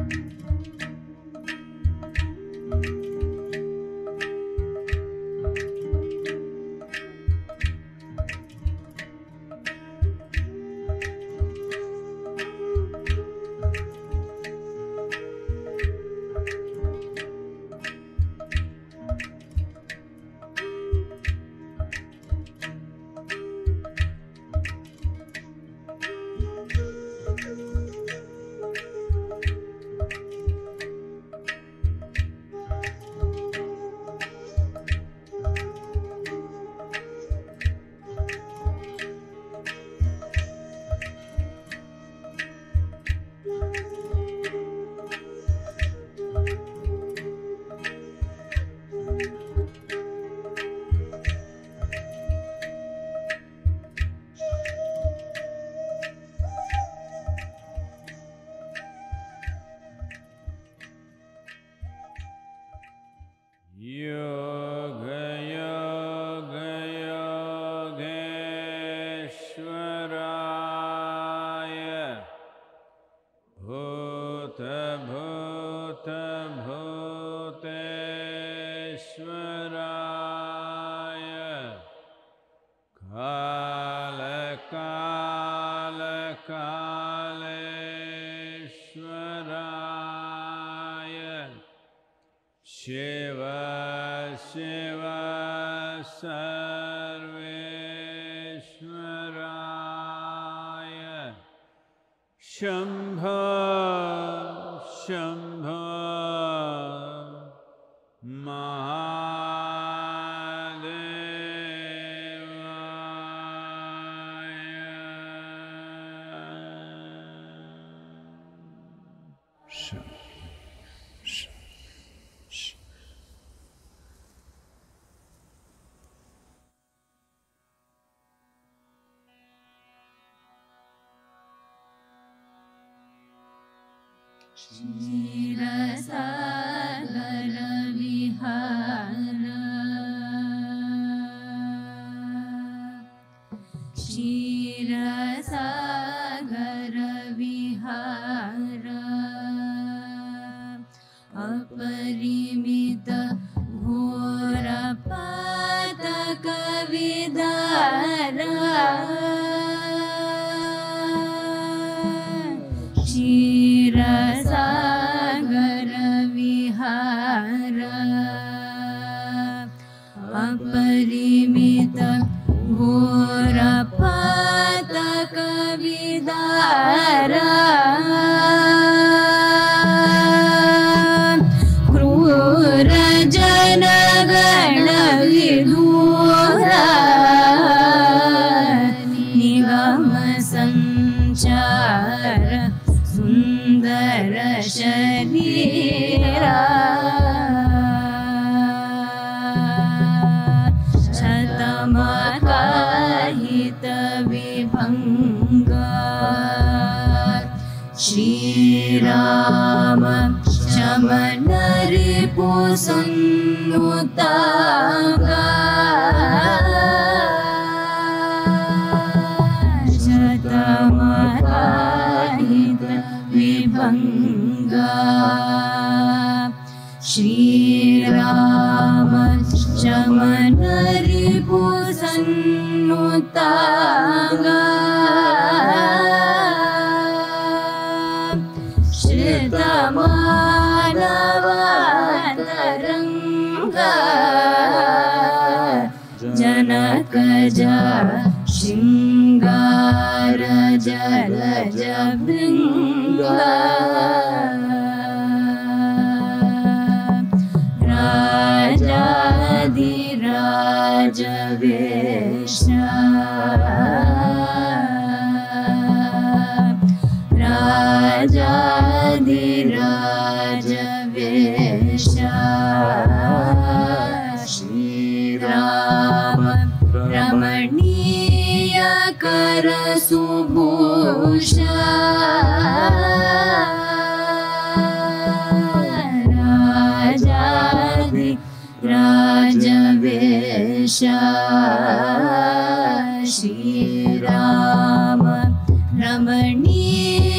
श्री राम रमणीय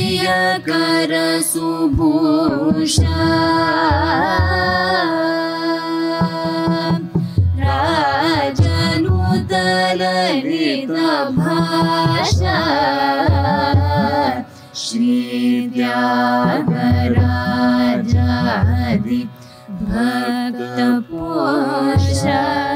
कर सुभूषा राजनुत ललित भाषा श्री त्यागराजादि भक्त पोषा।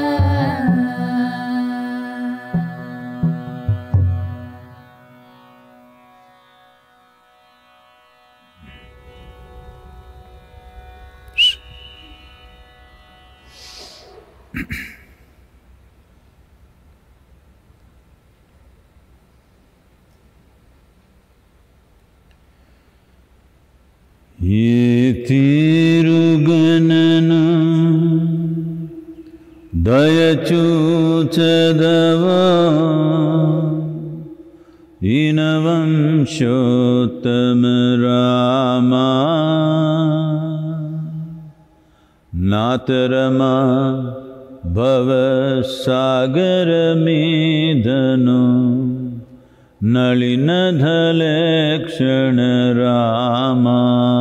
ये तिरुगणन दयचूचदव इनवंशोत्तम रामा नातरमा भव सागर मेदनो नलिनधलेक्षण रामा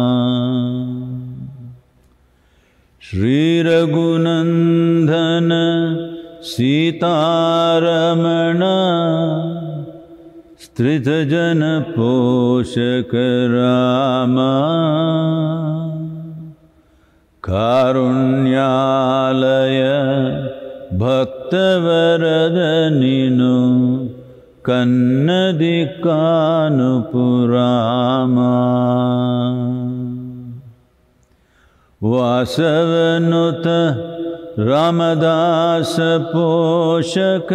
श्रीरघुनन्दन सीतारमण स्त्रितजनपोषक रामा कारुण्यालय भक्तवरदनिनो कन्नदिकानुपुरामा वासवनुत रामदास पोषक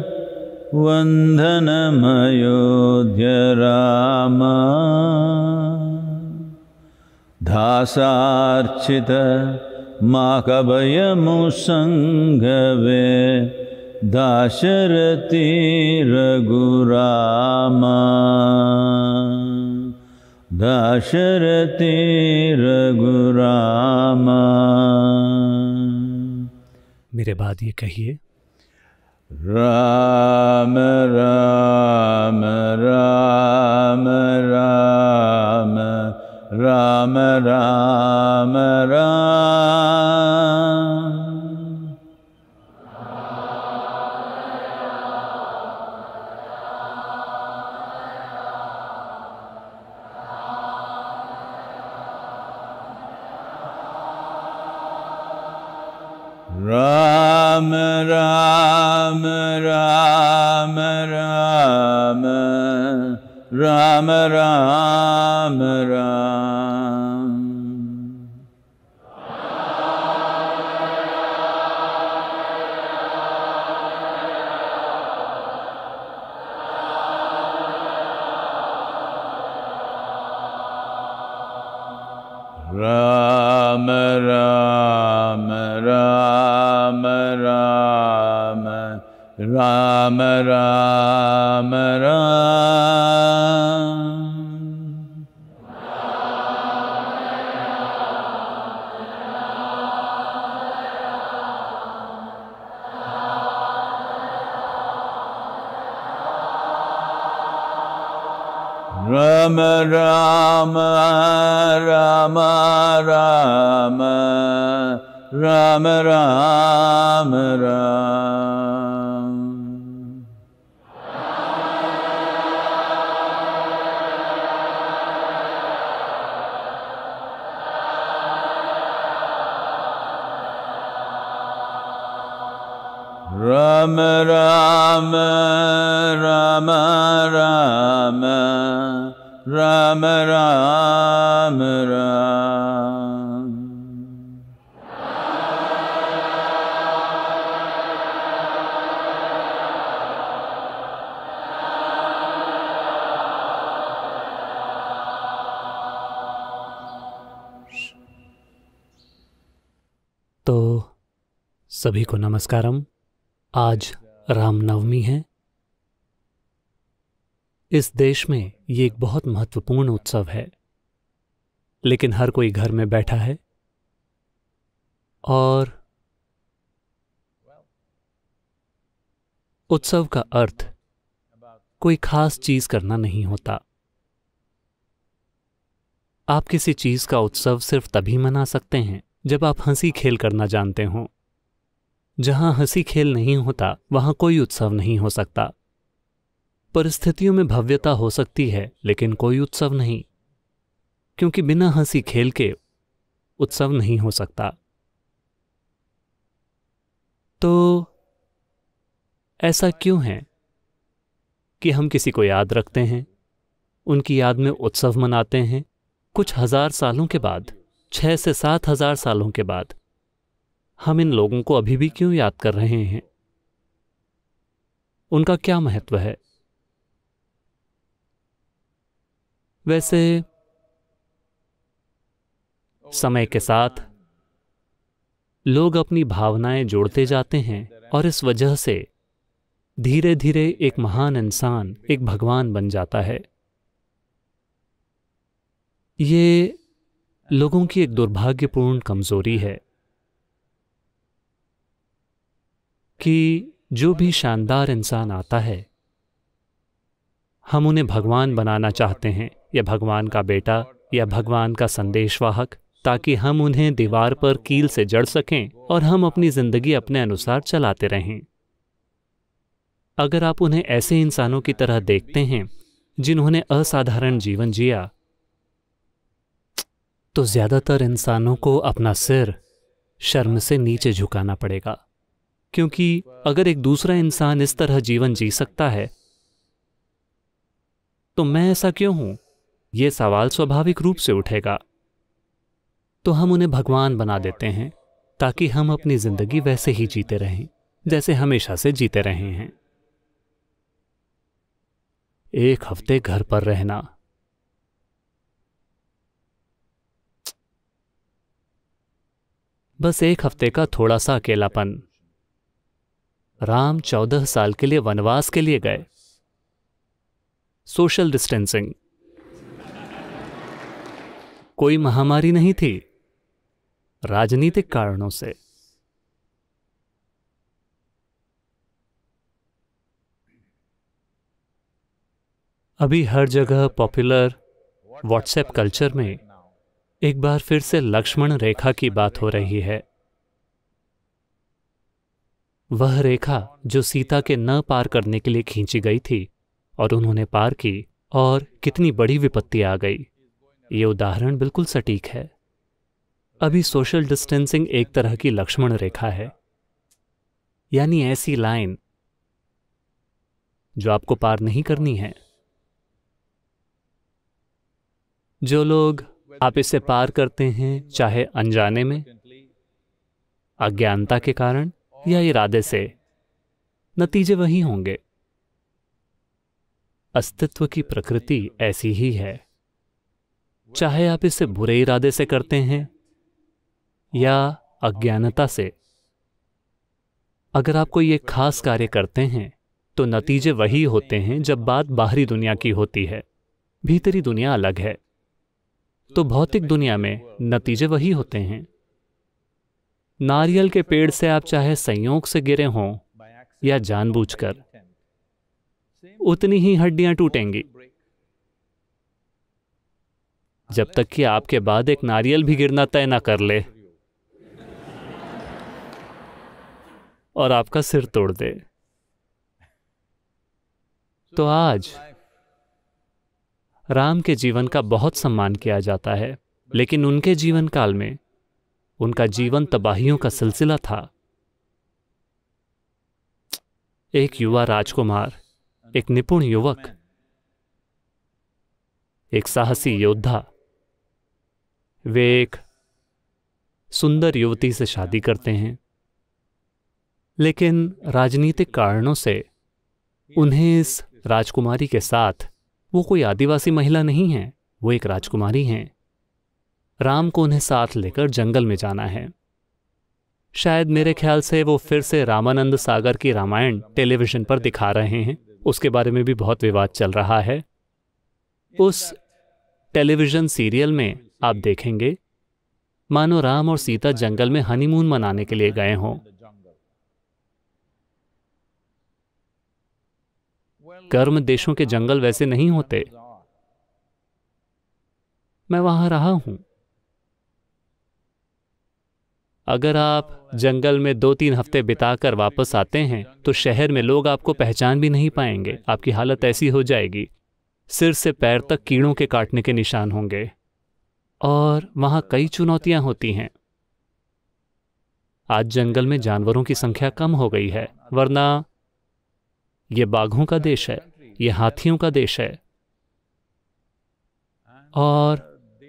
वन्दनमयोध्य रामा दासार्चित माकभयमुसङ्गवे दाशरथि रघुरामा दाशरथि रघुरामा। मेरे बाद ये कहिए, राम राम राम राम राम राम राम राम राम राम राम राम राम। राम राम राम राम राम राम राम। राम राम राम राम राम राम राम। राम राम राम राम राम राम राम। तो सभी को नमस्कारम। आज रामनवमी है। इस देश में ये एक बहुत महत्वपूर्ण उत्सव है, लेकिन हर कोई घर में बैठा है और उत्सव का अर्थ कोई खास चीज करना नहीं होता। आप किसी चीज का उत्सव सिर्फ तभी मना सकते हैं जब आप हंसी खेल करना जानते हो। जहां हंसी खेल नहीं होता वहां कोई उत्सव नहीं हो सकता। परिस्थितियों में भव्यता हो सकती है लेकिन कोई उत्सव नहीं, क्योंकि बिना हंसी खेल के उत्सव नहीं हो सकता। तो ऐसा क्यों है कि हम किसी को याद रखते हैं, उनकी याद में उत्सव मनाते हैं? कुछ हजार सालों के बाद, 6 से 7 हजार सालों के बाद, हम इन लोगों को अभी भी क्यों याद कर रहे हैं? उनका क्या महत्व है? वैसे समय के साथ लोग अपनी भावनाएं जोड़ते जाते हैं और इस वजह से धीरे धीरे एक महान इंसान, एक भगवान बन जाता है। ये लोगों की एक दुर्भाग्यपूर्ण कमजोरी है कि जो भी शानदार इंसान आता है, हम उन्हें भगवान बनाना चाहते हैं, या भगवान का बेटा या भगवान का संदेशवाहक, ताकि हम उन्हें दीवार पर कील से जड़ सकें और हम अपनी जिंदगी अपने अनुसार चलाते रहें। अगर आप उन्हें ऐसे इंसानों की तरह देखते हैं जिन्होंने असाधारण जीवन जिया, तो ज्यादातर इंसानों को अपना सिर शर्म से नीचे झुकाना पड़ेगा। क्योंकि अगर एक दूसरा इंसान इस तरह जीवन जी सकता है, तो मैं ऐसा क्यों हूं? यह सवाल स्वाभाविक रूप से उठेगा। तो हम उन्हें भगवान बना देते हैं ताकि हम अपनी जिंदगी वैसे ही जीते रहें जैसे हमेशा से जीते रहे हैं। 1 हफ्ते घर पर रहना, बस 1 हफ्ते का थोड़ा सा अकेलापन। राम 14 साल के लिए वनवास के लिए गए। सोशल डिस्टेंसिंग, कोई महामारी नहीं थी, राजनीतिक कारणों से। अभी हर जगह पॉपुलर व्हाट्सएप कल्चर में एक बार फिर से लक्ष्मण रेखा की बात हो रही है। वह रेखा जो सीता के न पार करने के लिए खींची गई थी और उन्होंने पार की, और कितनी बड़ी विपत्ति आ गई। ये उदाहरण बिल्कुल सटीक है। अभी सोशल डिस्टेंसिंग एक तरह की लक्ष्मण रेखा है, यानी ऐसी लाइन जो आपको पार नहीं करनी है। जो लोग आप इसे पार करते हैं, चाहे अनजाने में, अज्ञानता के कारण या इरादे से, नतीजे वही होंगे। अस्तित्व की प्रकृति ऐसी ही है। चाहे आप इसे बुरे इरादे से करते हैं या अज्ञानता से, अगर आप कोई एक खास कार्य करते हैं तो नतीजे वही होते हैं। जब बात बाहरी दुनिया की होती है, भीतरी दुनिया अलग है, तो भौतिक दुनिया में नतीजे वही होते हैं। नारियल के पेड़ से आप चाहे संयोग से गिरे हों या जानबूझकर, उतनी ही हड्डियां टूटेंगी। जब तक कि आपके बाद एक नारियल भी गिरना तय ना कर ले और आपका सिर तोड़ दे। तो आज राम के जीवन का बहुत सम्मान किया जाता है, लेकिन उनके जीवन काल में उनका जीवन तबाहियों का सिलसिला था। एक युवा राजकुमार, एक निपुण युवक, एक साहसी योद्धा, वे एक सुंदर युवती से शादी करते हैं, लेकिन राजनीतिक कारणों से उन्हें इस राजकुमारी के साथ, वो कोई आदिवासी महिला नहीं है, वो एक राजकुमारी हैं, राम को उन्हें साथ लेकर जंगल में जाना है। शायद मेरे ख्याल से वो फिर से रामानंद सागर की रामायण टेलीविजन पर दिखा रहे हैं। उसके बारे में भी बहुत विवाद चल रहा है। उस टेलीविजन सीरियल में आप देखेंगे मानो राम और सीता जंगल में हनीमून मनाने के लिए गए हों। गर्म देशों के जंगल वैसे नहीं होते। मैं वहां रहा हूं। अगर आप जंगल में 2-3 हफ्ते बिताकर वापस आते हैं तो शहर में लोग आपको पहचान भी नहीं पाएंगे। आपकी हालत ऐसी हो जाएगी, सिर से पैर तक कीड़ों के काटने के निशान होंगे। और वहां कई चुनौतियां होती हैं। आज जंगल में जानवरों की संख्या कम हो गई है, वरना ये बाघों का देश है, ये हाथियों का देश है। और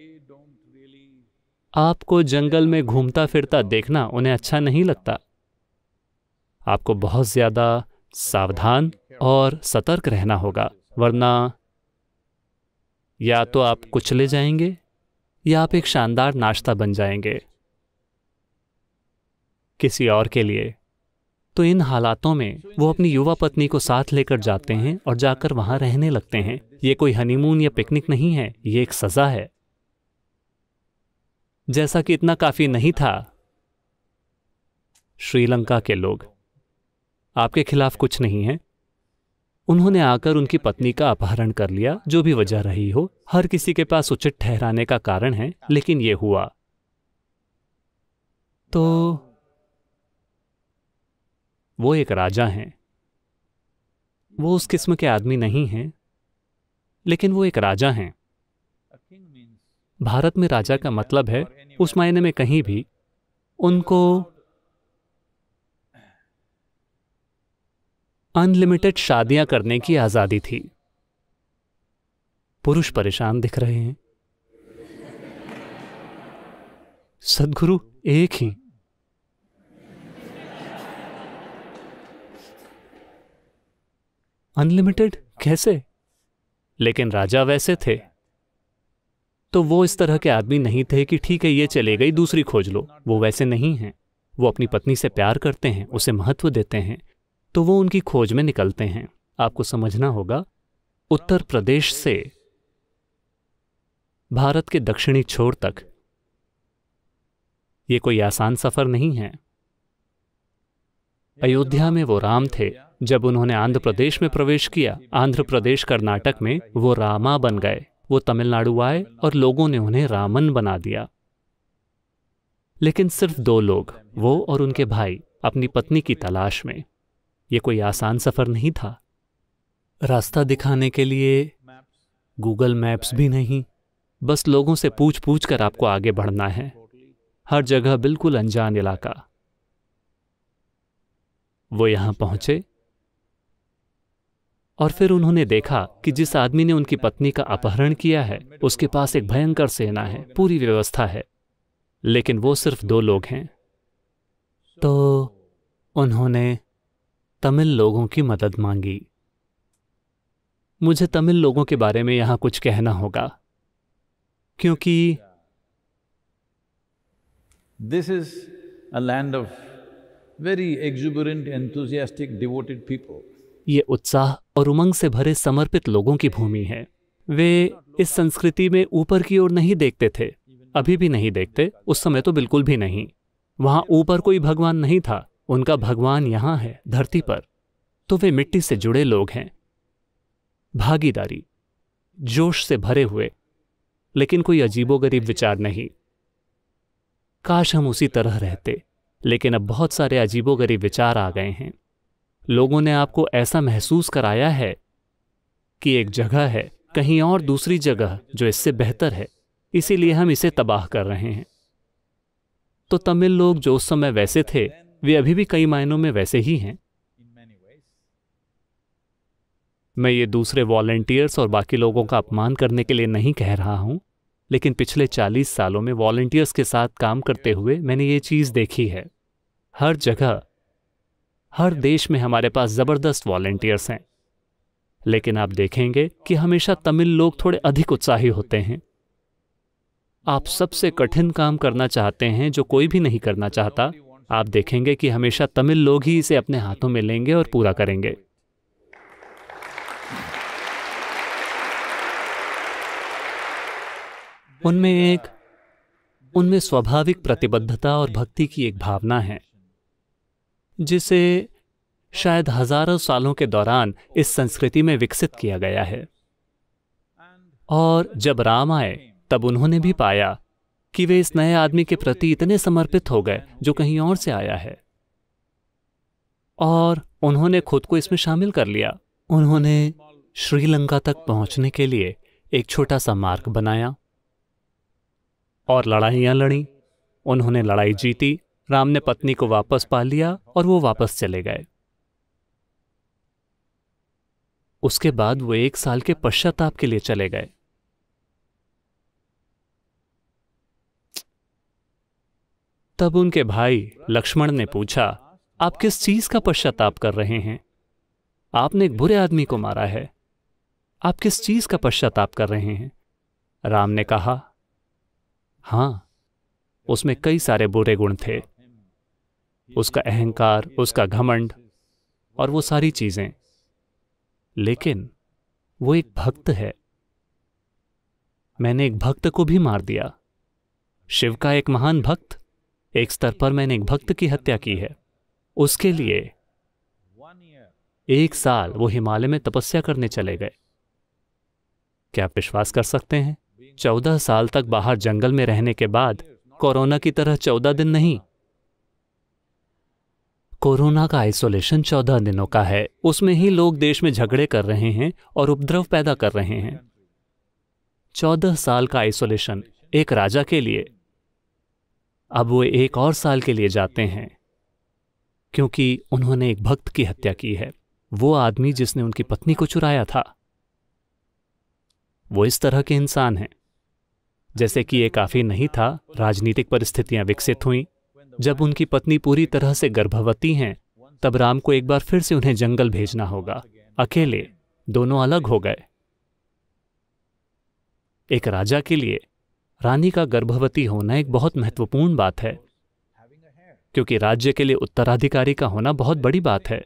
आपको जंगल में घूमता फिरता देखना उन्हें अच्छा नहीं लगता। आपको बहुत ज्यादा सावधान और सतर्क रहना होगा, वरना या तो आप कुचले जाएंगे या आप एक शानदार नाश्ता बन जाएंगे किसी और के लिए। तो इन हालातों में वो अपनी युवा पत्नी को साथ लेकर जाते हैं और जाकर वहां रहने लगते हैं। ये कोई हनीमून या पिकनिक नहीं है, ये एक सजा है। जैसा कि इतना काफी नहीं था, श्रीलंका के लोग आपके खिलाफ कुछ नहीं है। उन्होंने आकर उनकी पत्नी का अपहरण कर लिया, जो भी वजह रही हो। हर किसी के पास उचित ठहराने का कारण है, लेकिन यह हुआ। तो वो एक राजा हैं। वो उस किस्म के आदमी नहीं हैं, लेकिन वो एक राजा हैं। भारत में राजा का मतलब है उस मायने में कहीं भी उनको अनलिमिटेड शादियां करने की आजादी थी। पुरुष परेशान दिख रहे हैं। सद्गुरु एक ही। अनलिमिटेड कैसे? लेकिन राजा वैसे थे। तो वो इस तरह के आदमी नहीं थे कि ठीक है ये चले गई दूसरी खोज लो। वो वैसे नहीं हैं। वो अपनी पत्नी से प्यार करते हैं, उसे महत्व देते हैं, तो वो उनकी खोज में निकलते हैं। आपको समझना होगा, उत्तर प्रदेश से भारत के दक्षिणी छोर तक ये कोई आसान सफर नहीं है। अयोध्या में वो राम थे। जब उन्होंने आंध्र प्रदेश में प्रवेश किया, आंध्र प्रदेश कर्नाटक में वो रामा बन गए। वो तमिलनाडु आए और लोगों ने उन्हें रामन बना दिया। लेकिन सिर्फ 2 लोग, वो और उनके भाई, अपनी पत्नी की तलाश में। ये कोई आसान सफर नहीं था। रास्ता दिखाने के लिए गूगल मैप्स भी नहीं, बस लोगों से पूछ पूछ कर आपको आगे बढ़ना है। हर जगह बिल्कुल अनजान इलाका। वो यहां पहुंचे और फिर उन्होंने देखा कि जिस आदमी ने उनकी पत्नी का अपहरण किया है, उसके पास एक भयंकर सेना है, पूरी व्यवस्था है, लेकिन वो सिर्फ 2 लोग हैं। तो उन्होंने तमिल लोगों की मदद मांगी। मुझे तमिल लोगों के बारे में यहां कुछ कहना होगा, क्योंकि This is a land of very exuberant, enthusiastic, devoted people. ये उत्साह और उमंग से भरे समर्पित लोगों की भूमि है। वे इस संस्कृति में ऊपर की ओर नहीं देखते थे, अभी भी नहीं देखते, उस समय तो बिल्कुल भी नहीं। वहां ऊपर कोई भगवान नहीं था, उनका भगवान यहां है, धरती पर। तो वे मिट्टी से जुड़े लोग हैं, भागीदारी, जोश से भरे हुए, लेकिन कोई अजीबोगरीब विचार नहीं। काश हम उसी तरह रहते, लेकिन अब बहुत सारे अजीबोगरीब विचार आ गए हैं। लोगों ने आपको ऐसा महसूस कराया है कि एक जगह है, कहीं और दूसरी जगह जो इससे बेहतर है, इसीलिए हम इसे तबाह कर रहे हैं। तो तमिल लोग जो उस समय वैसे थे, वे अभी भी कई मायनों में वैसे ही हैं। मैं ये दूसरे वॉलंटियर्स और बाकी लोगों का अपमान करने के लिए नहीं कह रहा हूं, लेकिन पिछले 40 सालों में वॉलंटियर्स के साथ काम करते हुए मैंने ये चीज़ देखी है। हर जगह, हर देश में हमारे पास ज़बरदस्त वॉलंटियर्स हैं, लेकिन आप देखेंगे कि हमेशा तमिल लोग थोड़े अधिक उत्साही होते हैं। आप सबसे कठिन काम करना चाहते हैं जो कोई भी नहीं करना चाहता, आप देखेंगे कि हमेशा तमिल लोग ही इसे अपने हाथों में लेंगे और पूरा करेंगे। उनमें स्वाभाविक प्रतिबद्धता और भक्ति की एक भावना है, जिसे शायद हजारों सालों के दौरान इस संस्कृति में विकसित किया गया है। और जब राम आए तब उन्होंने भी पाया कि वे इस नए आदमी के प्रति इतने समर्पित हो गए जो कहीं और से आया है, और उन्होंने खुद को इसमें शामिल कर लिया। उन्होंने श्रीलंका तक पहुंचने के लिए एक छोटा सा मार्ग बनाया और लड़ाइयां लड़ी। उन्होंने लड़ाई जीती, राम ने पत्नी को वापस पा लिया और वो वापस चले गए। उसके बाद वो 1 साल के पश्चाताप के लिए चले गए। तब उनके भाई लक्ष्मण ने पूछा, आप किस चीज का पश्चाताप कर रहे हैं? आपने एक बुरे आदमी को मारा है, आप किस चीज का पश्चाताप कर रहे हैं? राम ने कहा, हां, उसमें कई सारे बुरे गुण थे, उसका अहंकार, उसका घमंड और वो सारी चीजें, लेकिन वो एक भक्त है। मैंने एक भक्त को भी मार दिया। शिव का एक महान भक्त, एक स्तर पर मैंने एक भक्त की हत्या की है। उसके लिए 1 साल वो हिमालय में तपस्या करने चले गए। क्या आप विश्वास कर सकते हैं? 14 साल तक बाहर जंगल में रहने के बाद कोरोना की तरह 14 दिन नहीं, कोरोना का आइसोलेशन 14 दिनों का है। उसमें ही लोग देश में झगड़े कर रहे हैं और उपद्रव पैदा कर रहे हैं। 14 साल का आइसोलेशन एक राजा के लिए। अब वो 1 और साल के लिए जाते हैं क्योंकि उन्होंने एक भक्त की हत्या की है, वो आदमी जिसने उनकी पत्नी को चुराया था। वो इस तरह के इंसान हैं। जैसे कि ये काफी नहीं था, राजनीतिक परिस्थितियां विकसित हुईं। जब उनकी पत्नी पूरी तरह से गर्भवती हैं, तब राम को एक बार फिर से उन्हें जंगल भेजना होगा, अकेले। दोनों अलग हो गए। एक राजा के लिए रानी का गर्भवती होना एक बहुत महत्वपूर्ण बात है, क्योंकि राज्य के लिए उत्तराधिकारी का होना बहुत बड़ी बात है।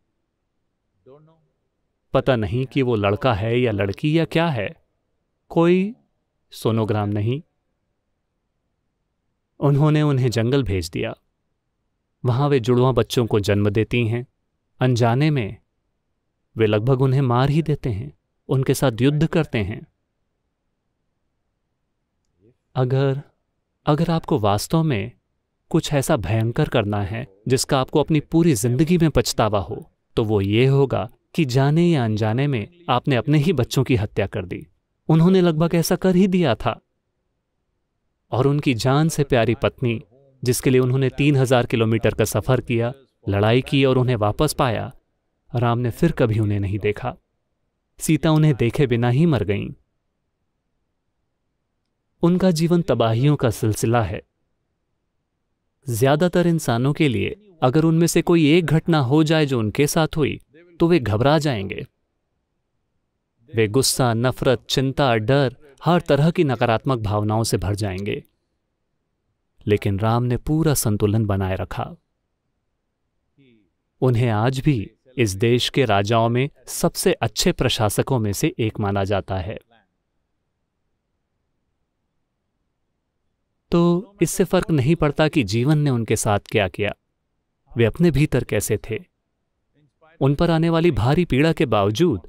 पता नहीं कि वो लड़का है या लड़की या क्या है, कोई सोनोग्राम नहीं। उन्होंने उन्हें जंगल भेज दिया। वहां वे जुड़वां बच्चों को जन्म देती हैं। अनजाने में वे लगभग उन्हें मार ही देते हैं, उनके साथ युद्ध करते हैं। अगर आपको वास्तव में कुछ ऐसा भयंकर करना है जिसका आपको अपनी पूरी जिंदगी में पछतावा हो, तो वो ये होगा कि जाने या अनजाने में आपने अपने ही बच्चों की हत्या कर दी। उन्होंने लगभग ऐसा कर ही दिया था। और उनकी जान से प्यारी पत्नी, जिसके लिए उन्होंने 3000 किलोमीटर का सफर किया, लड़ाई की और उन्हें वापस पाया, राम ने फिर कभी उन्हें नहीं देखा। सीता उन्हें देखे बिना ही मर गईं। उनका जीवन तबाहियों का सिलसिला है। ज्यादातर इंसानों के लिए अगर उनमें से कोई एक घटना हो जाए जो उनके साथ हुई, तो वे घबरा जाएंगे। वे गुस्सा, नफरत, चिंता, डर, हर तरह की नकारात्मक भावनाओं से भर जाएंगे। लेकिन राम ने पूरा संतुलन बनाए रखा। उन्हें आज भी इस देश के राजाओं में सबसे अच्छे प्रशासकों में से एक माना जाता है। तो इससे फर्क नहीं पड़ता कि जीवन ने उनके साथ क्या किया, वे अपने भीतर कैसे थे। उन पर आने वाली भारी पीड़ा के बावजूद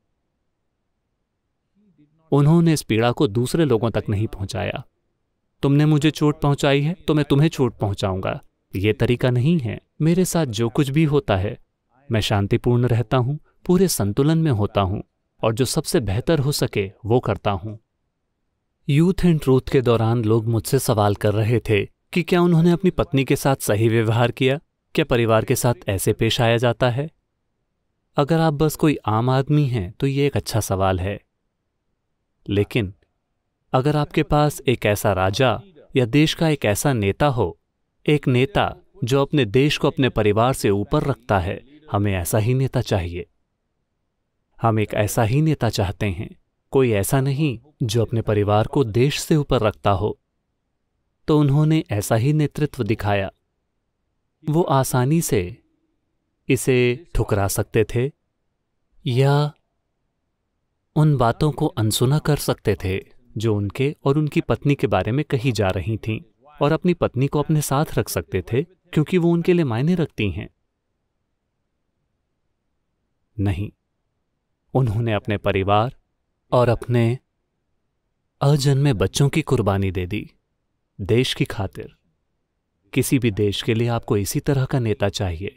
उन्होंने इस पीड़ा को दूसरे लोगों तक नहीं पहुंचाया। तुमने मुझे चोट पहुंचाई है तो मैं तुम्हें चोट पहुंचाऊंगा, ये तरीका नहीं है। मेरे साथ जो कुछ भी होता है, मैं शांतिपूर्ण रहता हूं, पूरे संतुलन में होता हूं और जो सबसे बेहतर हो सके वो करता हूं। यूथ एंड ट्रूथ के दौरान लोग मुझसे सवाल कर रहे थे कि क्या उन्होंने अपनी पत्नी के साथ सही व्यवहार किया, क्या परिवार के साथ ऐसे पेश आया जाता है। अगर आप बस कोई आम आदमी हैं तो ये एक अच्छा सवाल है, लेकिन अगर आपके पास एक ऐसा राजा या देश का एक ऐसा नेता हो, एक नेता जो अपने देश को अपने परिवार से ऊपर रखता है, हमें ऐसा ही नेता चाहिए। हम एक ऐसा ही नेता चाहते हैं, कोई ऐसा नहीं जो अपने परिवार को देश से ऊपर रखता हो। तो उन्होंने ऐसा ही नेतृत्व दिखाया। वो आसानी से इसे ठुकरा सकते थे या उन बातों को अनसुना कर सकते थे जो उनके और उनकी पत्नी के बारे में कही जा रही थीं, और अपनी पत्नी को अपने साथ रख सकते थे क्योंकि वो उनके लिए मायने रखती हैं। नहीं, उन्होंने अपने परिवार और अजन्मे बच्चों की कुर्बानी दे दी देश की खातिर। किसी भी देश के लिए आपको इसी तरह का नेता चाहिए।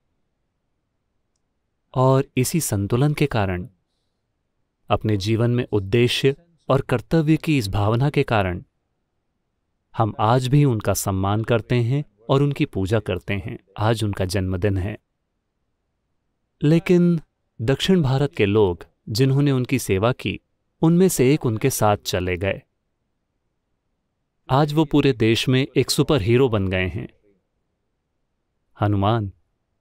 और इसी संतुलन के कारण, अपने जीवन में उद्देश्य और कर्तव्य की इस भावना के कारण, हम आज भी उनका सम्मान करते हैं और उनकी पूजा करते हैं। आज उनका जन्मदिन है। लेकिन दक्षिण भारत के लोग जिन्होंने उनकी सेवा की, उनमें से एक उनके साथ चले गए। आज वो पूरे देश में एक सुपर हीरो बन गए हैं, हनुमान।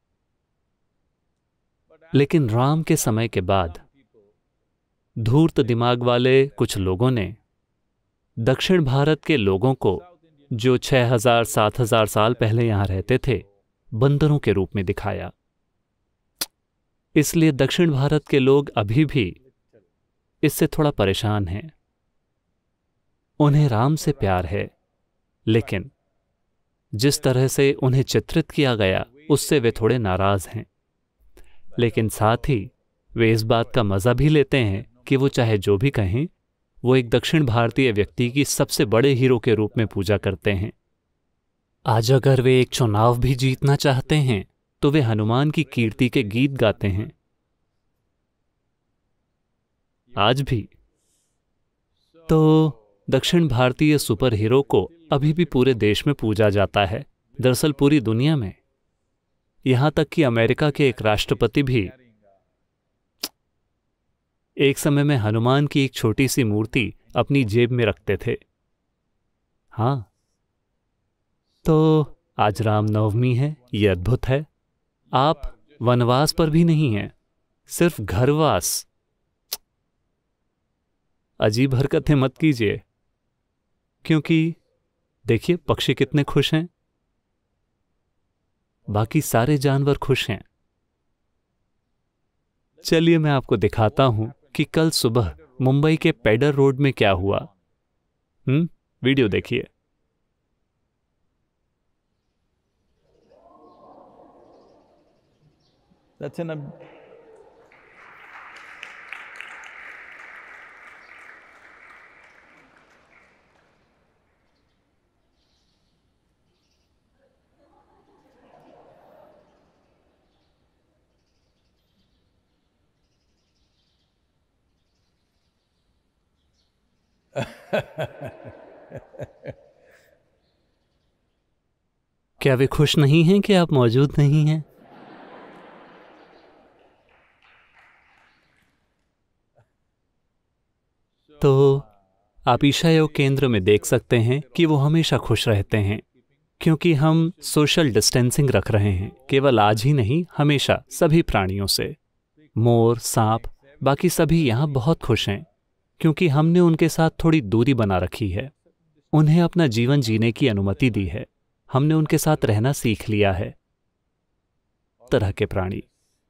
लेकिन राम के समय के बाद धूर्त दिमाग वाले कुछ लोगों ने दक्षिण भारत के लोगों को, जो 6000-7000 साल पहले यहां रहते थे, बंदरों के रूप में दिखाया। इसलिए दक्षिण भारत के लोग अभी भी इससे थोड़ा परेशान हैं। उन्हें राम से प्यार है, लेकिन जिस तरह से उन्हें चित्रित किया गया उससे वे थोड़े नाराज हैं। लेकिन साथ ही वे इस बात का मजा भी लेते हैं कि वो चाहे जो भी कहें, वो एक दक्षिण भारतीय व्यक्ति की सबसे बड़े हीरो के रूप में पूजा करते हैं। आज अगर वे एक चुनाव भी जीतना चाहते हैं तो वे हनुमान की कीर्ति के गीत गाते हैं। आज भी तो दक्षिण भारतीय सुपर हीरो को अभी भी पूरे देश में पूजा जाता है। दरअसल पूरी दुनिया में, यहां तक कि अमेरिका के एक राष्ट्रपति भी एक समय में हनुमान की एक छोटी सी मूर्ति अपनी जेब में रखते थे। हां, तो आज रामनवमी है। यह अद्भुत है। आप वनवास पर भी नहीं हैं, सिर्फ घरवास। अजीब हरकतें मत कीजिए, क्योंकि देखिए पक्षी कितने खुश हैं, बाकी सारे जानवर खुश हैं। चलिए मैं आपको दिखाता हूं कि कल सुबह मुंबई के पेडर रोड में क्या हुआ। वीडियो देखिए। That's an क्या वे खुश नहीं हैं कि आप मौजूद नहीं हैं? तो आप ईशा योग केंद्र में देख सकते हैं कि वो हमेशा खुश रहते हैं, क्योंकि हम सोशल डिस्टेंसिंग रख रहे हैं। केवल आज ही नहीं, हमेशा सभी प्राणियों से। मोर, सांप, बाकी सभी यहाँ बहुत खुश हैं, क्योंकि हमने उनके साथ थोड़ी दूरी बना रखी है। उन्हें अपना जीवन जीने की अनुमति दी है। हमने उनके साथ रहना सीख लिया है। तरह के प्राणी।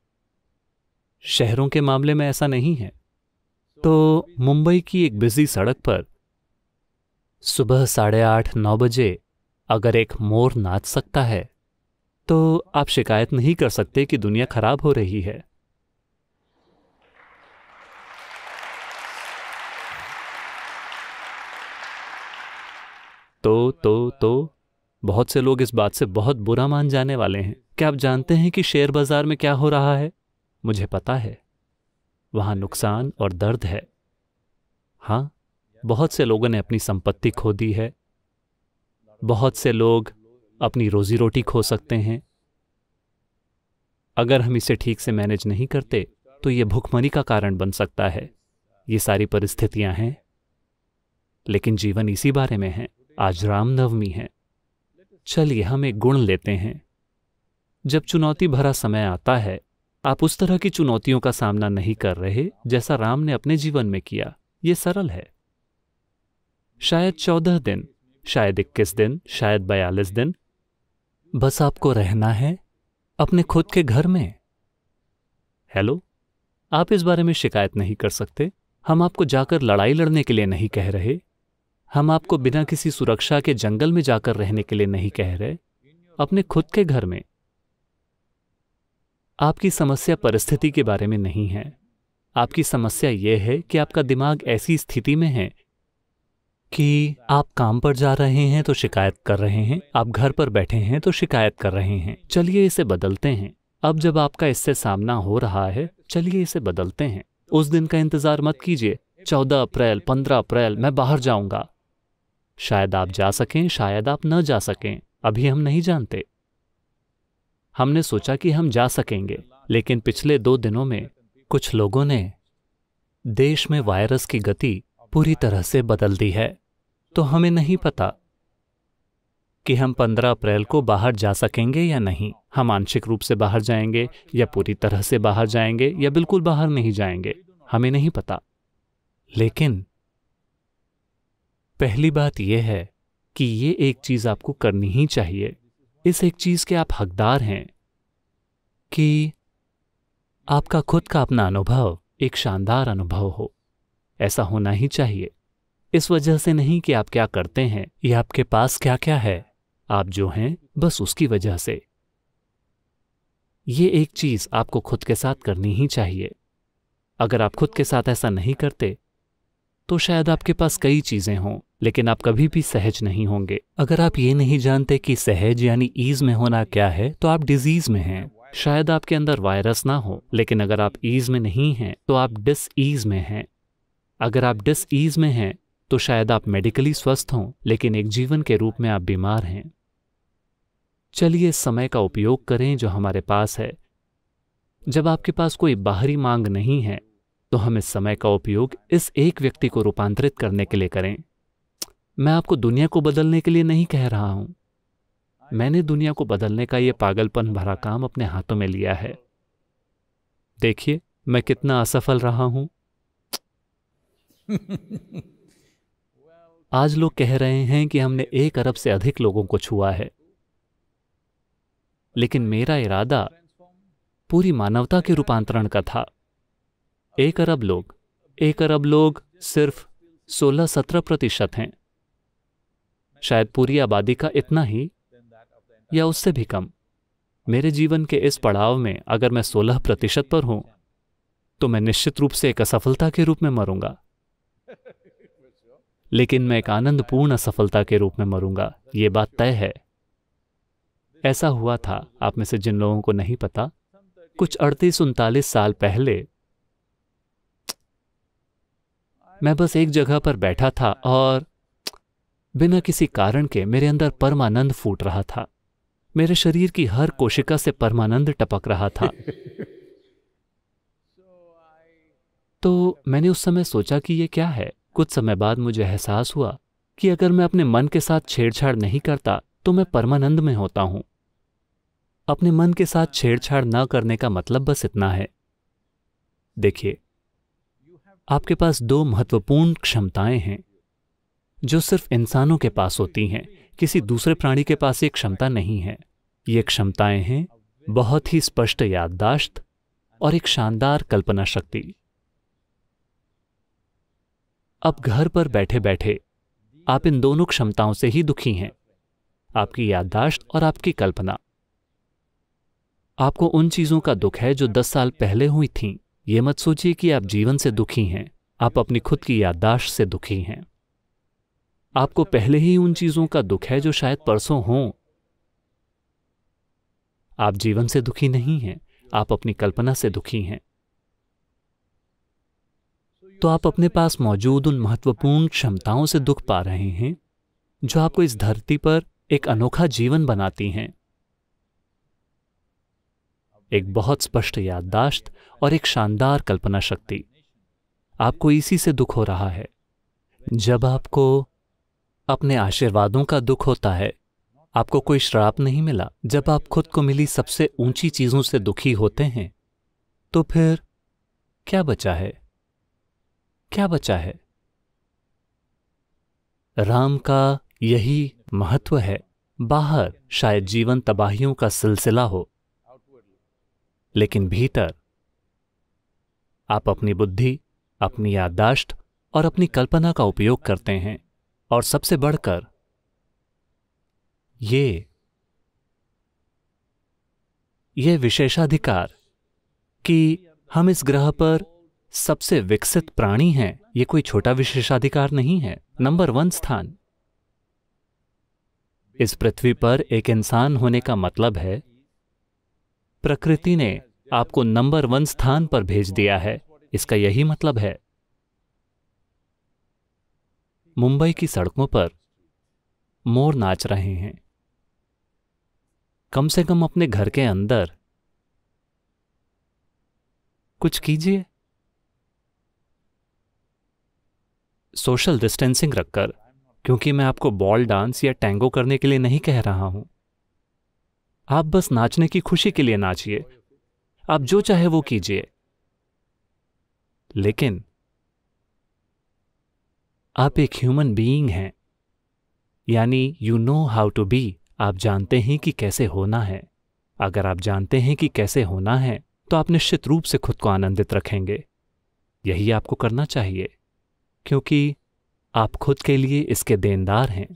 शहरों के मामले में ऐसा नहीं है। तो मुंबई की एक बिजी सड़क पर सुबह 8:30-9 बजे अगर एक मोर नाच सकता है, तो आप शिकायत नहीं कर सकते कि दुनिया खराब हो रही है। तो बहुत से लोग इस बात से बहुत बुरा मान जाने वाले हैं। क्या आप जानते हैं कि शेयर बाजार में क्या हो रहा है? मुझे पता है, वहां नुकसान और दर्द है। हां, बहुत से लोगों ने अपनी संपत्ति खो दी है। बहुत से लोग अपनी रोजी रोटी खो सकते हैं। अगर हम इसे ठीक से मैनेज नहीं करते तो यह भुखमरी का कारण बन सकता है। ये सारी परिस्थितियां हैं, लेकिन जीवन इसी बारे में है। आज रामनवमी है। चलिए हम एक गुण लेते हैं। जब चुनौती भरा समय आता है, आप उस तरह की चुनौतियों का सामना नहीं कर रहे जैसा राम ने अपने जीवन में किया। यह सरल है। शायद 14 दिन, शायद 21 दिन, शायद 42 दिन, बस आपको रहना है अपने खुद के घर में। हेलो, आप इस बारे में शिकायत नहीं कर सकते। हम आपको जाकर लड़ाई लड़ने के लिए नहीं कह रहे। हम आपको बिना किसी सुरक्षा के जंगल में जाकर रहने के लिए नहीं कह रहे। अपने खुद के घर में। आपकी समस्या परिस्थिति के बारे में नहीं है। आपकी समस्या यह है कि आपका दिमाग ऐसी स्थिति में है कि आप काम पर जा रहे हैं तो शिकायत कर रहे हैं, आप घर पर बैठे हैं तो शिकायत कर रहे हैं। चलिए इसे बदलते हैं। अब जब आपका इससे सामना हो रहा है, चलिए इसे बदलते हैं। उस दिन का इंतजार मत कीजिए, 14 अप्रैल 15 अप्रैल मैं बाहर जाऊंगा। शायद आप जा सकें, शायद आप न जा सकें, अभी हम नहीं जानते। हमने सोचा कि हम जा सकेंगे, लेकिन पिछले 2 दिनों में कुछ लोगों ने देश में वायरस की गति पूरी तरह से बदल दी है। तो हमें नहीं पता कि हम 15 अप्रैल को बाहर जा सकेंगे या नहीं। हम आंशिक रूप से बाहर जाएंगे या पूरी तरह से बाहर जाएंगे या बिल्कुल बाहर नहीं जाएंगे, हमें नहीं पता। लेकिन पहली बात यह है कि ये एक चीज आपको करनी ही चाहिए। इस एक चीज के आप हकदार हैं कि आपका खुद का अपना अनुभव एक शानदार अनुभव हो। ऐसा होना ही चाहिए। इस वजह से नहीं कि आप क्या करते हैं या आपके पास क्या क्या है, आप जो हैं बस उसकी वजह से। ये एक चीज आपको खुद के साथ करनी ही चाहिए। अगर आप खुद के साथ ऐसा नहीं करते तो शायद आपके पास कई चीजें हों, लेकिन आप कभी भी सहज नहीं होंगे। अगर आप ये नहीं जानते कि सहज यानी ईज में होना क्या है, तो आप डिजीज में हैं। शायद आपके अंदर वायरस ना हो, लेकिन अगर आप ईज में नहीं हैं तो आप डिसईज में हैं। अगर आप डिसईज में हैं तो शायद आप मेडिकली स्वस्थ हों, लेकिन एक जीवन के रूप में आप बीमार हैं। चलिए इस समय का उपयोग करें जो हमारे पास है। जब आपके पास कोई बाहरी मांग नहीं है तो हम इस समय का उपयोग इस एक व्यक्ति को रूपांतरित करने के लिए करें। मैं आपको दुनिया को बदलने के लिए नहीं कह रहा हूं। मैंने दुनिया को बदलने का यह पागलपन भरा काम अपने हाथों में लिया है। देखिए मैं कितना असफल रहा हूं। आज लोग कह रहे हैं कि हमने 1 अरब से अधिक लोगों को छुआ है, लेकिन मेरा इरादा पूरी मानवता के रूपांतरण का था। 1 अरब लोग सिर्फ 16-17% हैं। शायद पूरी आबादी का इतना ही या उससे भी कम। मेरे जीवन के इस पड़ाव में अगर मैं 16% पर हूं तो मैं निश्चित रूप से एक असफलता के रूप में मरूंगा, लेकिन मैं एक आनंदपूर्ण असफलता के रूप में मरूंगा, ये बात तय है। ऐसा हुआ था, आप में से जिन लोगों को नहीं पता, कुछ 38-39 साल पहले मैं बस एक जगह पर बैठा था और बिना किसी कारण के मेरे अंदर परमानंद फूट रहा था। मेरे शरीर की हर कोशिका से परमानंद टपक रहा था। तो मैंने उस समय सोचा कि ये क्या है। कुछ समय बाद मुझे एहसास हुआ कि अगर मैं अपने मन के साथ छेड़छाड़ नहीं करता तो मैं परमानंद में होता हूं। अपने मन के साथ छेड़छाड़ न करने का मतलब बस इतना है। देखिए, आपके पास 2 महत्वपूर्ण क्षमताएं हैं जो सिर्फ इंसानों के पास होती हैं। किसी दूसरे प्राणी के पास ये क्षमता नहीं है। ये क्षमताएं हैं बहुत ही स्पष्ट याददाश्त और एक शानदार कल्पना शक्ति। अब घर पर बैठे बैठे आप इन दोनों क्षमताओं से ही दुखी हैं, आपकी याददाश्त और आपकी कल्पना। आपको उन चीजों का दुख है जो 10 साल पहले हुई थीं। ये मत सोचिए कि आप जीवन से दुखी हैं, आप अपनी खुद की याददाश्त से दुखी हैं। आपको पहले ही उन चीजों का दुख है जो शायद परसों हों। आप जीवन से दुखी नहीं हैं, आप अपनी कल्पना से दुखी हैं। तो आप अपने पास मौजूद उन महत्वपूर्ण क्षमताओं से दुख पा रहे हैं जो आपको इस धरती पर एक अनोखा जीवन बनाती हैं। एक बहुत स्पष्ट याददाश्त और एक शानदार कल्पना शक्ति। आपको इसी से दुख हो रहा है। जब आपको अपने आशीर्वादों का दुख होता है, आपको कोई श्राप नहीं मिला, जब आप खुद को मिली सबसे ऊंची चीजों से दुखी होते हैं, तो फिर क्या बचा है? क्या बचा है? राम का यही महत्व है। बाहर शायद जीवन तबाहियों का सिलसिला हो, लेकिन भीतर आप अपनी बुद्धि, अपनी याददाश्त और अपनी कल्पना का उपयोग करते हैं। और सबसे बढ़कर ये विशेषाधिकार कि हम इस ग्रह पर सबसे विकसित प्राणी हैं, ये कोई छोटा विशेषाधिकार नहीं है। नंबर 1 स्थान। इस पृथ्वी पर एक इंसान होने का मतलब है प्रकृति ने आपको नंबर 1 स्थान पर भेज दिया है। इसका यही मतलब है। मुंबई की सड़कों पर मोर नाच रहे हैं। कम से कम अपने घर के अंदर कुछ कीजिए, सोशल डिस्टेंसिंग रखकर, क्योंकि मैं आपको बॉल डांस या टैंगो करने के लिए नहीं कह रहा हूं। आप बस नाचने की खुशी के लिए नाचिए, आप जो चाहे वो कीजिए, लेकिन आप एक ह्यूमन बीइंग हैं, यानी you know how to be. आप जानते हैं कि कैसे होना है। अगर आप जानते हैं कि कैसे होना है तो आप निश्चित रूप से खुद को आनंदित रखेंगे। यही आपको करना चाहिए, क्योंकि आप खुद के लिए इसके देनदार हैं।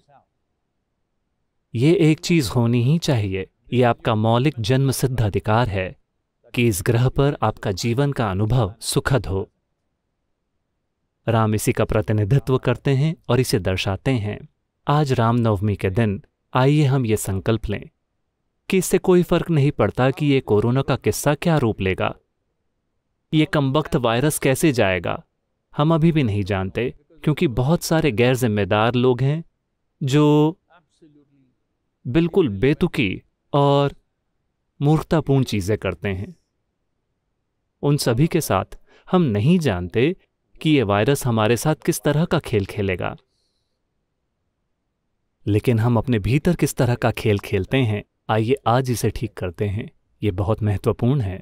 ये एक चीज होनी ही चाहिए, ये आपका मौलिक जन्मसिद्ध अधिकार है कि इस ग्रह पर आपका जीवन का अनुभव सुखद हो। राम इसी का प्रतिनिधित्व करते हैं और इसे दर्शाते हैं। आज रामनवमी के दिन आइए हम ये संकल्प लें कि इससे कोई फर्क नहीं पड़ता कि ये कोरोना का किस्सा क्या रूप लेगा, ये कमबख्त वायरस कैसे जाएगा, हम अभी भी नहीं जानते, क्योंकि बहुत सारे गैर जिम्मेदार लोग हैं जो बिल्कुल बेतुकी और मूर्खतापूर्ण चीजें करते हैं। उन सभी के साथ हम नहीं जानते कि ये वायरस हमारे साथ किस तरह का खेल खेलेगा, लेकिन हम अपने भीतर किस तरह का खेल खेलते हैं, आइए आज इसे ठीक करते हैं। ये बहुत महत्वपूर्ण है।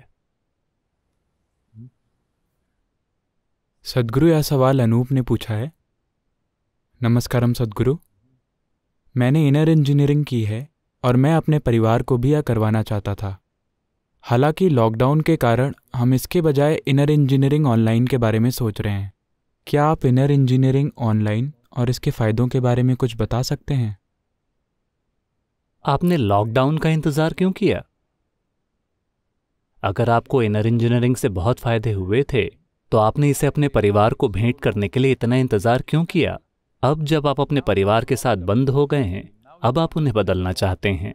सद्गुरु, यह सवाल अनूप ने पूछा है। नमस्कारम सद्गुरु, मैंने इनर इंजीनियरिंग की है और मैं अपने परिवार को भी यह करवाना चाहता था। हालांकि लॉकडाउन के कारण हम इसके बजाय इनर इंजीनियरिंग ऑनलाइन के बारे में सोच रहे हैं। क्या आप इनर इंजीनियरिंग ऑनलाइन और इसके फायदों के बारे में कुछ बता सकते हैं? आपने लॉकडाउन का इंतजार क्यों किया? अगर आपको इनर इंजीनियरिंग से बहुत फायदे हुए थे तो आपने इसे अपने परिवार को भेंट करने के लिए इतना इंतजार क्यों किया? अब जब आप अपने परिवार के साथ बंद हो गए हैं, अब आप उन्हें बदलना चाहते हैं।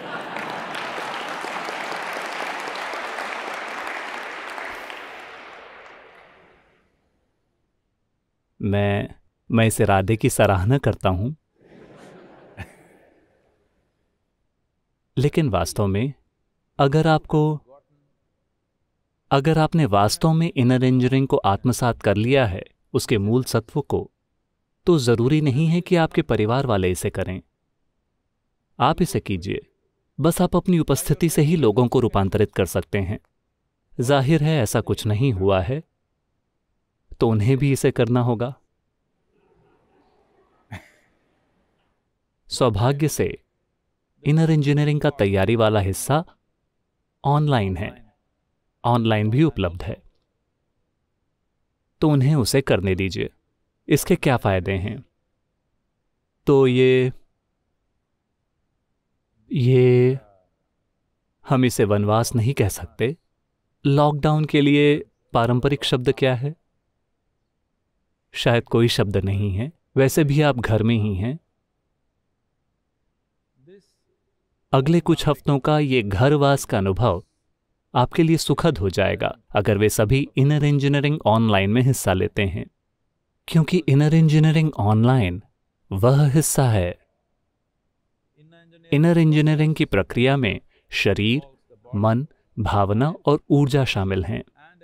मैं इस इरादे की सराहना करता हूं, लेकिन वास्तव में अगर आपने वास्तव में इनर इंजीनियरिंग को आत्मसात कर लिया है, उसके मूल सत्व को, तो जरूरी नहीं है कि आपके परिवार वाले इसे करें। आप इसे कीजिए। बस आप अपनी उपस्थिति से ही लोगों को रूपांतरित कर सकते हैं। जाहिर है ऐसा कुछ नहीं हुआ है, तो उन्हें भी इसे करना होगा। सौभाग्य से इनर इंजीनियरिंग का तैयारी वाला हिस्सा ऑनलाइन है, ऑनलाइन भी उपलब्ध है, तो उन्हें उसे करने दीजिए। इसके क्या फायदे हैं? तो ये हम इसे वनवास नहीं कह सकते। लॉकडाउन के लिए पारंपरिक शब्द क्या है? शायद कोई शब्द नहीं है। वैसे भी आप घर में ही हैं। अगले कुछ हफ्तों का ये घरवास का अनुभव आपके लिए सुखद हो जाएगा अगर वे सभी इनर इंजीनियरिंग ऑनलाइन में हिस्सा लेते हैं, क्योंकि इनर इंजीनियरिंग ऑनलाइन वह हिस्सा है। इनर इंजीनियरिंग की प्रक्रिया में शरीर, मन, भावना और ऊर्जा शामिल हैं।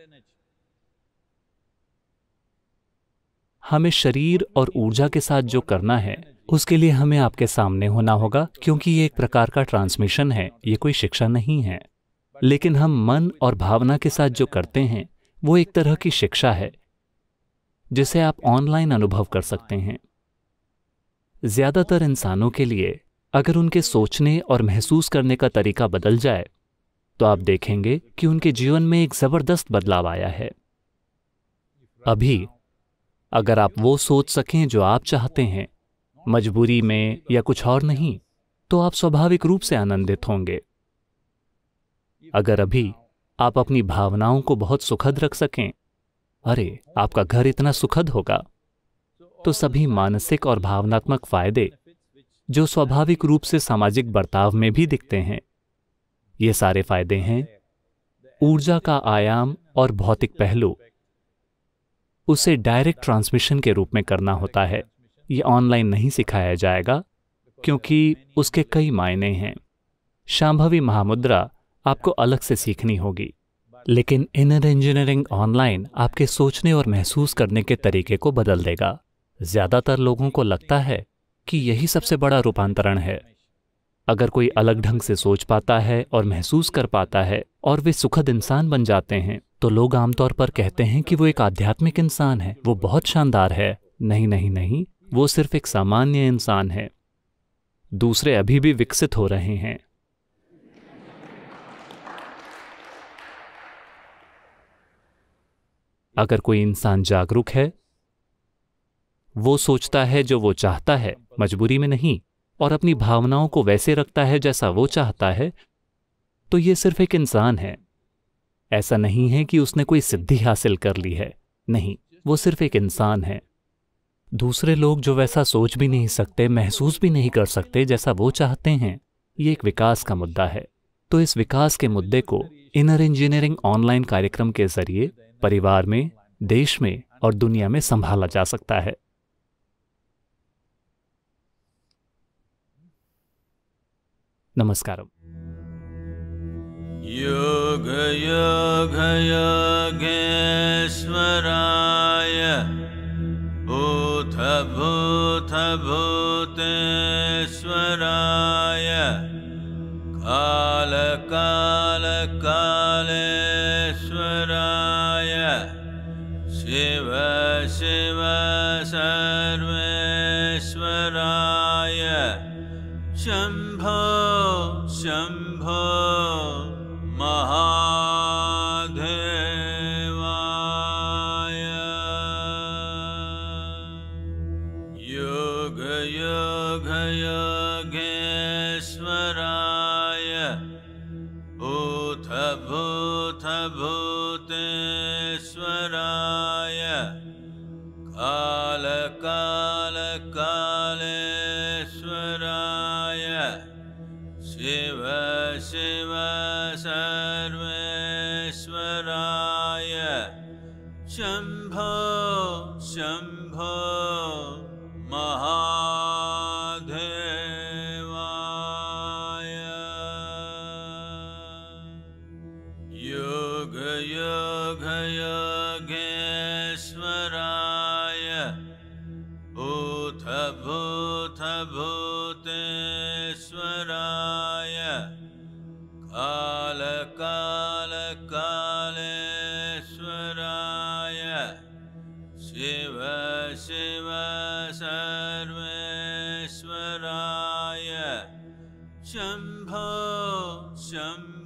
हमें शरीर और ऊर्जा के साथ जो करना है उसके लिए हमें आपके सामने होना होगा, क्योंकि ये एक प्रकार का ट्रांसमिशन है, ये कोई शिक्षा नहीं है। लेकिन हम मन और भावना के साथ जो करते हैं वो एक तरह की शिक्षा है जिसे आप ऑनलाइन अनुभव कर सकते हैं। ज्यादातर इंसानों के लिए अगर उनके सोचने और महसूस करने का तरीका बदल जाए तो आप देखेंगे कि उनके जीवन में एक जबरदस्त बदलाव आया है। अभी अगर आप वो सोच सकें जो आप चाहते हैं, मजबूरी में या कुछ और नहीं, तो आप स्वाभाविक रूप से आनंदित होंगे। अगर अभी आप अपनी भावनाओं को बहुत सुखद रख सकें अरे आपका घर इतना सुखद होगा। तो सभी मानसिक और भावनात्मक फायदे जो स्वाभाविक रूप से सामाजिक बर्ताव में भी दिखते हैं, ये सारे फायदे हैं ऊर्जा का आयाम और भौतिक पहलू। उसे डायरेक्ट ट्रांसमिशन के रूप में करना होता है। ये ऑनलाइन नहीं सिखाया जाएगा क्योंकि उसके कई मायने हैं। शांभवी महामुद्रा आपको अलग से सीखनी होगी, लेकिन इनर इंजीनियरिंग ऑनलाइन आपके सोचने और महसूस करने के तरीके को बदल देगा। ज्यादातर लोगों को लगता है कि यही सबसे बड़ा रूपांतरण है। अगर कोई अलग ढंग से सोच पाता है और महसूस कर पाता है और वे सुखद इंसान बन जाते हैं, तो लोग आमतौर पर कहते हैं कि वो एक आध्यात्मिक इंसान है, वो बहुत शानदार है। नहीं नहीं नहीं, वो सिर्फ एक सामान्य इंसान है। दूसरे अभी भी विकसित हो रहे हैं। अगर कोई इंसान जागरूक है, वो सोचता है जो वो चाहता है, मजबूरी में नहीं, और अपनी भावनाओं को वैसे रखता है जैसा वो चाहता है, तो ये सिर्फ एक इंसान है। ऐसा नहीं है कि उसने कोई सिद्धि हासिल कर ली है, नहीं, वो सिर्फ एक इंसान है। दूसरे लोग जो वैसा सोच भी नहीं सकते, महसूस भी नहीं कर सकते जैसा वो चाहते हैं, ये एक विकास का मुद्दा है। तो इस विकास के मुद्दे को इनर इंजीनियरिंग ऑनलाइन कार्यक्रम के जरिए परिवार में, देश में और दुनिया में संभाला जा सकता है। नमस्कारम। योग योग योगेश्वराय भूत भूत भूतेश्वराय काल काल कालेश्वराय शिव शिव सर्वेश्वराय शंभो शंभो महादेवाय योग योग योगेश्वराय भूत भूत भूतेश्वराय काल काल कालेश्वराय शिव शिव सर्वेश्वराय शंभो शंभो महादेवाय योग योग योगेश्वराय भूत भूत भूतेश्वराय काल काल कालेश्वराय शिव शिव सर्वेश्वराय शंभो शंभो